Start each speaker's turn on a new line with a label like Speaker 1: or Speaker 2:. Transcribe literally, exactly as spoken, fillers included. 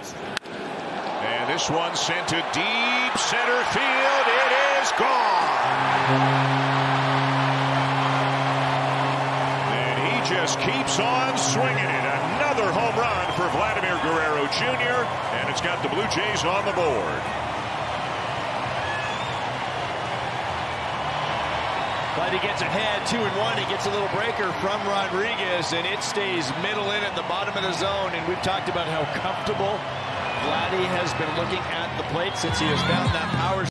Speaker 1: And this one sent to deep center field. It is gone. Just keeps on swinging it. Another home run for Vladimir Guerrero Junior And it's got the Blue Jays on the board.
Speaker 2: But he gets ahead two and one. He gets a little breaker from Rodriguez, and it stays middle in at the bottom of the zone. And we've talked about how comfortable Vladdy has been looking at the plate since he has found that power.